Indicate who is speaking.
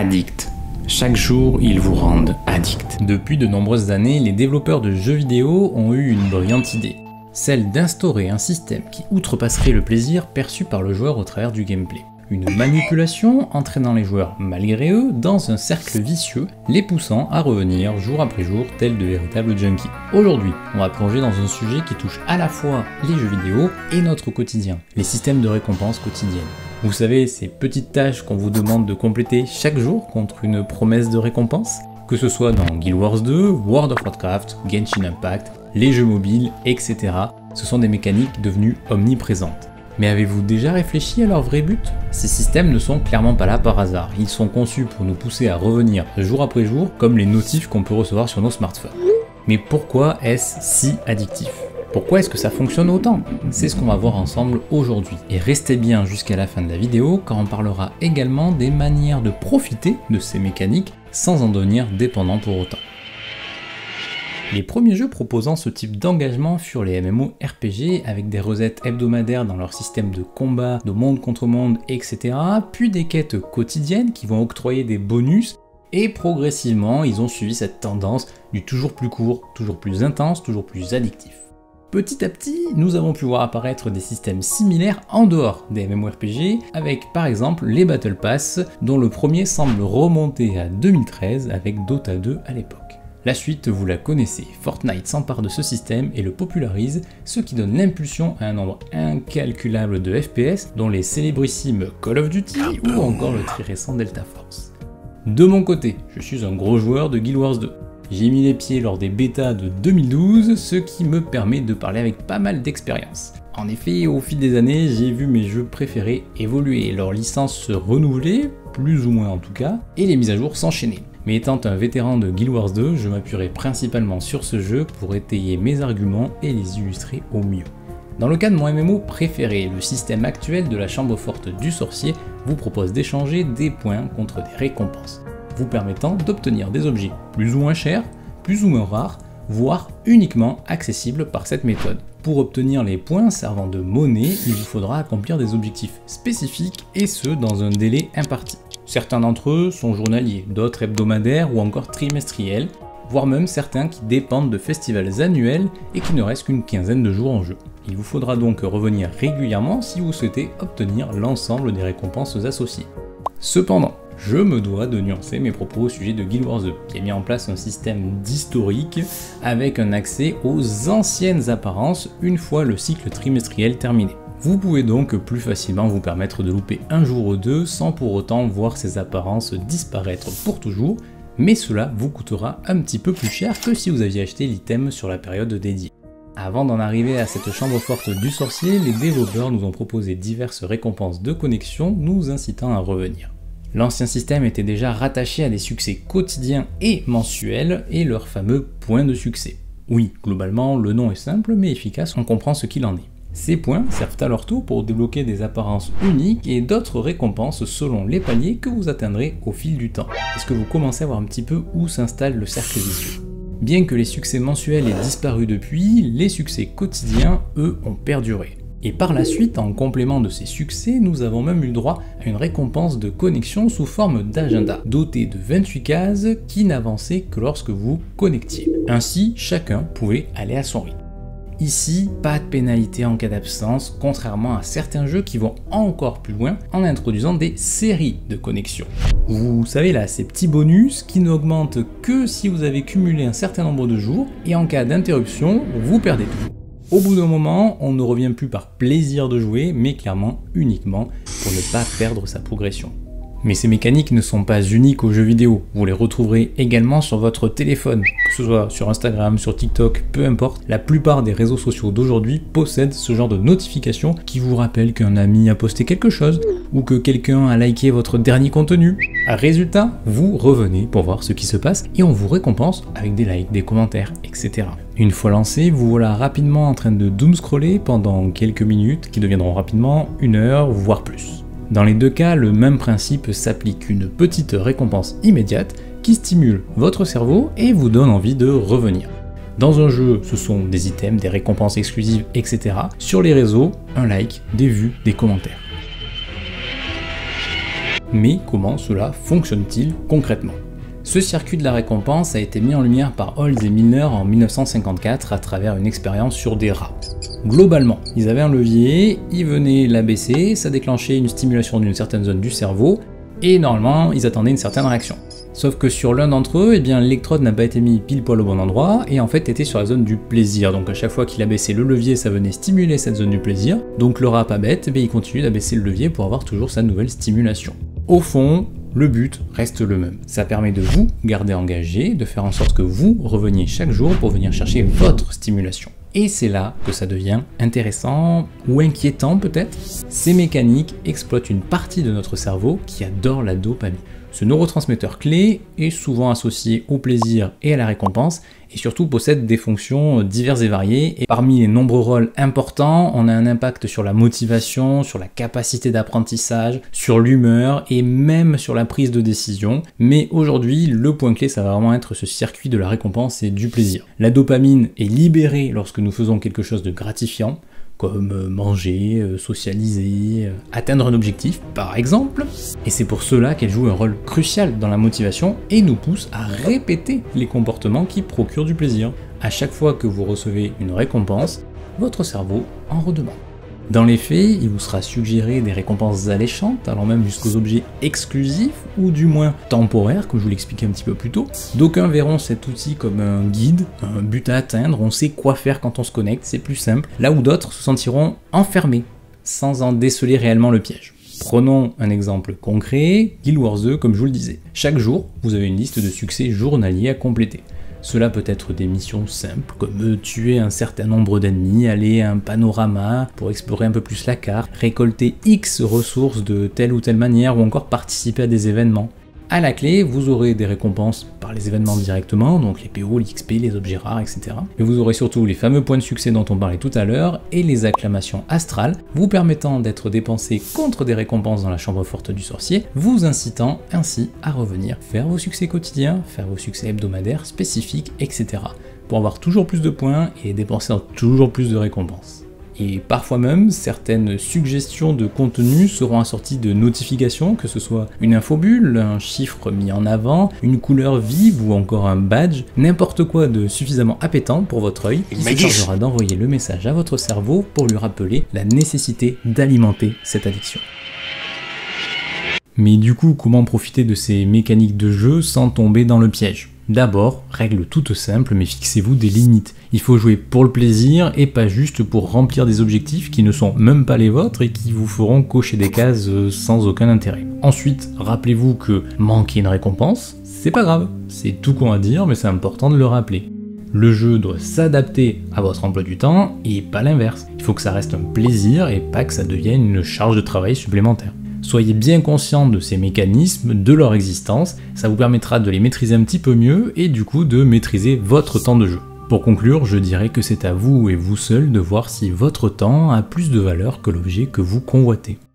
Speaker 1: addict. Chaque jour, ils vous rendent addict. Depuis de nombreuses années, les développeurs de jeux vidéo ont eu une brillante idée. Celle d'instaurer un système qui outrepasserait le plaisir perçu par le joueur au travers du gameplay. Une manipulation entraînant les joueurs malgré eux dans un cercle vicieux, les poussant à revenir jour après jour tels de véritables junkies. Aujourd'hui, on va plonger dans un sujet qui touche à la fois les jeux vidéo et notre quotidien, les systèmes de récompense quotidiennes. Vous savez, ces petites tâches qu'on vous demande de compléter chaque jour contre une promesse de récompense, que ce soit dans Guild Wars 2, World of Warcraft, Genshin Impact, les jeux mobiles, etc. Ce sont des mécaniques devenues omniprésentes. Mais avez-vous déjà réfléchi à leur vrai but? Ces systèmes ne sont clairement pas là par hasard, ils sont conçus pour nous pousser à revenir jour après jour comme les notifs qu'on peut recevoir sur nos smartphones. Mais pourquoi est-ce si addictif? Pourquoi est-ce que ça fonctionne autant? C'est ce qu'on va voir ensemble aujourd'hui. Et restez bien jusqu'à la fin de la vidéo car on parlera également des manières de profiter de ces mécaniques sans en devenir dépendant pour autant. Les premiers jeux proposant ce type d'engagement furent les MMORPG avec des recettes hebdomadaires dans leur système de combat, de monde contre monde, etc. Puis des quêtes quotidiennes qui vont octroyer des bonus et progressivement ils ont suivi cette tendance du toujours plus court, toujours plus intense, toujours plus addictif. Petit à petit, nous avons pu voir apparaître des systèmes similaires en dehors des MMORPG avec par exemple les Battle Pass dont le premier semble remonter à 2013 avec Dota 2 à l'époque. La suite, vous la connaissez, Fortnite s'empare de ce système et le popularise, ce qui donne l'impulsion à un nombre incalculable de FPS, dont les célébrissimes Call of Duty ou encore le très récent Delta Force. De mon côté, je suis un gros joueur de Guild Wars 2. J'ai mis les pieds lors des bêtas de 2012, ce qui me permet de parler avec pas mal d'expérience. En effet, au fil des années, j'ai vu mes jeux préférés évoluer, leurs licences se renouveler, plus ou moins en tout cas, et les mises à jour s'enchaîner. Mais étant un vétéran de Guild Wars 2, je m'appuierai principalement sur ce jeu pour étayer mes arguments et les illustrer au mieux. Dans le cas de mon MMO préféré, le système actuel de la chambre forte du sorcier vous propose d'échanger des points contre des récompenses, vous permettant d'obtenir des objets plus ou moins chers, plus ou moins rares, voire uniquement accessibles par cette méthode. Pour obtenir les points servant de monnaie, il vous faudra accomplir des objectifs spécifiques et ce dans un délai imparti. Certains d'entre eux sont journaliers, d'autres hebdomadaires ou encore trimestriels, voire même certains qui dépendent de festivals annuels et qui ne restent qu'une quinzaine de jours en jeu. Il vous faudra donc revenir régulièrement si vous souhaitez obtenir l'ensemble des récompenses associées. Cependant, je me dois de nuancer mes propos au sujet de Guild Wars 2, qui a mis en place un système d'historique avec un accès aux anciennes apparences une fois le cycle trimestriel terminé. Vous pouvez donc plus facilement vous permettre de louper un jour ou deux sans pour autant voir ces apparences disparaître pour toujours, mais cela vous coûtera un petit peu plus cher que si vous aviez acheté l'item sur la période dédiée. Avant d'en arriver à cette chambre forte du sorcier, les développeurs nous ont proposé diverses récompenses de connexion nous incitant à revenir. L'ancien système était déjà rattaché à des succès quotidiens et mensuels et leurs fameux points de succès. Oui, globalement, le nom est simple mais efficace, on comprend ce qu'il en est. Ces points servent à leur tour pour débloquer des apparences uniques et d'autres récompenses selon les paliers que vous atteindrez au fil du temps. Est-ce que vous commencez à voir un petit peu où s'installe le cercle vicieux? Bien que les succès mensuels aient disparu depuis, les succès quotidiens, eux, ont perduré. Et par la suite, en complément de ces succès, nous avons même eu droit à une récompense de connexion sous forme d'agenda, doté de 28 cases qui n'avançaient que lorsque vous connectiez. Ainsi, chacun pouvait aller à son rythme. Ici, pas de pénalité en cas d'absence, contrairement à certains jeux qui vont encore plus loin en introduisant des séries de connexions. Vous savez là, ces petits bonus qui n'augmentent que si vous avez cumulé un certain nombre de jours, et en cas d'interruption, vous perdez tout. Au bout d'un moment, on ne revient plus par plaisir de jouer, mais clairement uniquement pour ne pas perdre sa progression. Mais ces mécaniques ne sont pas uniques aux jeux vidéo, vous les retrouverez également sur votre téléphone, que ce soit sur Instagram, sur TikTok, peu importe, la plupart des réseaux sociaux d'aujourd'hui possèdent ce genre de notifications qui vous rappellent qu'un ami a posté quelque chose, ou que quelqu'un a liké votre dernier contenu. Résultat, vous revenez pour voir ce qui se passe et on vous récompense avec des likes, des commentaires, etc. Une fois lancé, vous voilà rapidement en train de doom-scroller pendant quelques minutes qui deviendront rapidement 1 heure, voire plus. Dans les deux cas, le même principe s'applique, une petite récompense immédiate qui stimule votre cerveau et vous donne envie de revenir. Dans un jeu, ce sont des items, des récompenses exclusives, etc. Sur les réseaux, un like, des vues, des commentaires. Mais comment cela fonctionne-t-il concrètement? Ce circuit de la récompense a été mis en lumière par Holz et Milner en 1954 à travers une expérience sur des rats. Globalement, ils avaient un levier, ils venaient l'abaisser, ça déclenchait une stimulation d'une certaine zone du cerveau, et normalement, ils attendaient une certaine réaction. Sauf que sur l'un d'entre eux, l'électrode n'a pas été mis pile poil au bon endroit, et en fait était sur la zone du plaisir. Donc à chaque fois qu'il abaissait le levier, ça venait stimuler cette zone du plaisir. Donc le rat pas bête, il continue d'abaisser le levier pour avoir toujours sa nouvelle stimulation. Au fond, le but reste le même. Ça permet de vous garder engagé, de faire en sorte que vous reveniez chaque jour pour venir chercher votre stimulation. Et c'est là que ça devient intéressant ou inquiétant peut-être. Ces mécaniques exploitent une partie de notre cerveau qui adore la dopamine. Ce neurotransmetteur clé est souvent associé au plaisir et à la récompense et surtout possède des fonctions diverses et variées. Et parmi les nombreux rôles importants, on a un impact sur la motivation, sur la capacité d'apprentissage, sur l'humeur et même sur la prise de décision. Mais aujourd'hui, le point clé, ça va vraiment être ce circuit de la récompense et du plaisir. La dopamine est libérée lorsque nous faisons quelque chose de gratifiant, comme manger, socialiser, atteindre un objectif par exemple. Et c'est pour cela qu'elle joue un rôle crucial dans la motivation et nous pousse à répéter les comportements qui procurent du plaisir. À chaque fois que vous recevez une récompense, votre cerveau en redemande. Dans les faits, il vous sera suggéré des récompenses alléchantes, allant même jusqu'aux objets exclusifs, ou du moins temporaires, comme je vous l'expliquais un petit peu plus tôt. D'aucuns verront cet outil comme un guide, un but à atteindre, on sait quoi faire quand on se connecte, c'est plus simple, là où d'autres se sentiront enfermés, sans en déceler réellement le piège. Prenons un exemple concret, Guild Wars 2 comme je vous le disais. Chaque jour, vous avez une liste de succès journaliers à compléter. Cela peut être des missions simples, comme tuer un certain nombre d'ennemis, aller à un panorama pour explorer un peu plus la carte, récolter X ressources de telle ou telle manière, ou encore participer à des événements. À la clé, vous aurez des récompenses par les événements directement, donc les PO, l'XP, les objets rares, etc. Mais vous aurez surtout les fameux points de succès dont on parlait tout à l'heure, et les acclamations astrales, vous permettant d'être dépensés contre des récompenses dans la chambre forte du sorcier, vous incitant ainsi à revenir faire vos succès quotidiens, faire vos succès hebdomadaires, spécifiques, etc. pour avoir toujours plus de points et dépenser toujours plus de récompenses. Et parfois même, certaines suggestions de contenu seront assorties de notifications, que ce soit une infobulle, un chiffre mis en avant, une couleur vive ou encore un badge, n'importe quoi de suffisamment appétant pour votre œil qui se chargera d'envoyer le message à votre cerveau pour lui rappeler la nécessité d'alimenter cette addiction. Mais du coup, comment profiter de ces mécaniques de jeu sans tomber dans le piège ? D'abord, règle toute simple, mais fixez-vous des limites. Il faut jouer pour le plaisir et pas juste pour remplir des objectifs qui ne sont même pas les vôtres et qui vous feront cocher des cases sans aucun intérêt. Ensuite, rappelez-vous que manquer une récompense, c'est pas grave. C'est tout con à dire, mais c'est important de le rappeler. Le jeu doit s'adapter à votre emploi du temps et pas l'inverse. Il faut que ça reste un plaisir et pas que ça devienne une charge de travail supplémentaire. Soyez bien conscient de ces mécanismes, de leur existence, ça vous permettra de les maîtriser un petit peu mieux et du coup de maîtriser votre temps de jeu. Pour conclure, je dirais que c'est à vous et vous seul de voir si votre temps a plus de valeur que l'objet que vous convoitez.